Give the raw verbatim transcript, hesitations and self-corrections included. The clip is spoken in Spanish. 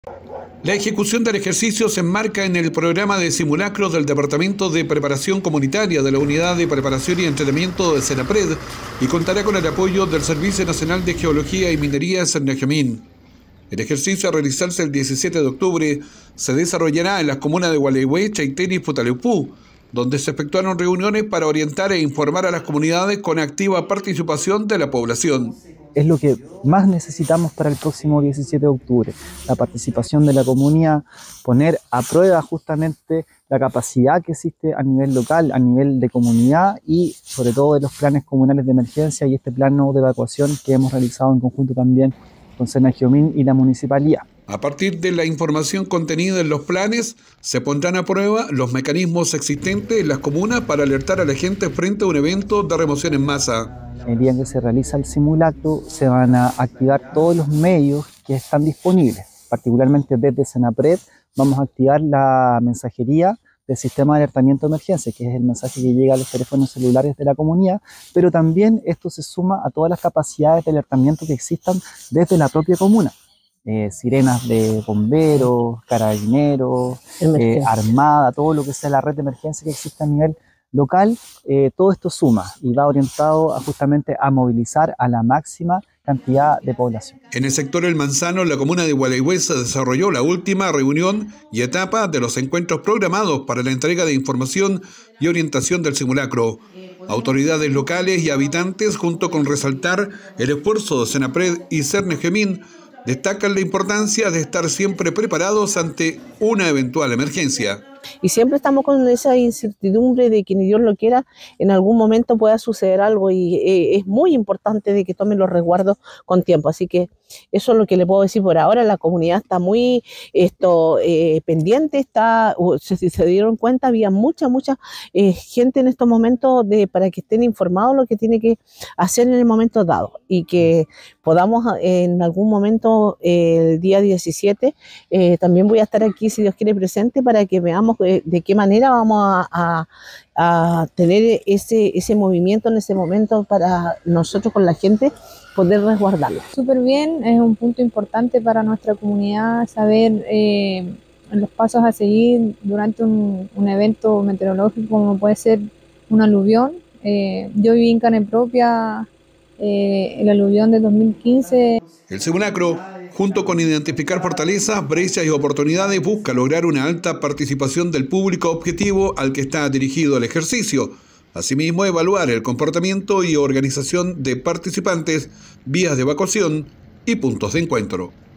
La ejecución del ejercicio se enmarca en el programa de simulacros del Departamento de Preparación Comunitaria de la Unidad de Preparación y Entrenamiento de Senapred y contará con el apoyo del Servicio Nacional de Geología y Minería Cernagemín. El ejercicio a realizarse el diecisiete de octubre se desarrollará en las comunas de Gualeguay, Chaitén y Futaleupú, donde se efectuaron reuniones para orientar e informar a las comunidades con activa participación de la población. Es lo que más necesitamos para el próximo diecisiete de octubre, la participación de la comunidad, poner a prueba justamente la capacidad que existe a nivel local, a nivel de comunidad y sobre todo de los planes comunales de emergencia y este plano de evacuación que hemos realizado en conjunto también con Cernagemín y la municipalidad. A partir de la información contenida en los planes, se pondrán a prueba los mecanismos existentes en las comunas para alertar a la gente frente a un evento de remoción en masa. El día en que se realiza el simulacro se van a activar todos los medios que están disponibles, particularmente desde Senapred vamos a activar la mensajería del sistema de alertamiento de emergencia, que es el mensaje que llega a los teléfonos celulares de la comunidad, pero también esto se suma a todas las capacidades de alertamiento que existan desde la propia comuna. Eh, sirenas de bomberos, carabineros, eh, armada, todo lo que sea la red de emergencia que existe a nivel local, eh, todo esto suma y va orientado a justamente a movilizar a la máxima cantidad de población. En el sector El Manzano, la comuna de Gualeguay se desarrolló la última reunión y etapa de los encuentros programados para la entrega de información y orientación del simulacro. Autoridades locales y habitantes, junto con resaltar el esfuerzo de Senapred y Cernagemín, destacan la importancia de estar siempre preparados ante una eventual emergencia. Y siempre estamos con esa incertidumbre de que ni Dios lo quiera, en algún momento pueda suceder algo y eh, es muy importante de que tomen los resguardos con tiempo. Así que eso es lo que le puedo decir por ahora. La comunidad está muy esto, eh, pendiente, está, se, se dieron cuenta, había mucha, mucha eh, gente en estos momentos de, para que estén informados lo que tiene que hacer en el momento dado y que podamos en algún momento eh, el día diecisiete, eh, también voy a estar aquí si Dios quiere presente para que veamos de qué manera vamos a, a, a tener ese, ese movimiento en ese momento para nosotros con la gente poder resguardarla. Súper bien, es un punto importante para nuestra comunidad saber eh, los pasos a seguir durante un, un evento meteorológico como puede ser un aluvión. Eh, yo viví en carne propia eh, el aluvión de dos mil quince. El simulacro, junto con identificar fortalezas, brechas y oportunidades, busca lograr una alta participación del público objetivo al que está dirigido el ejercicio. Asimismo, evaluar el comportamiento y organización de participantes, vías de evacuación y puntos de encuentro.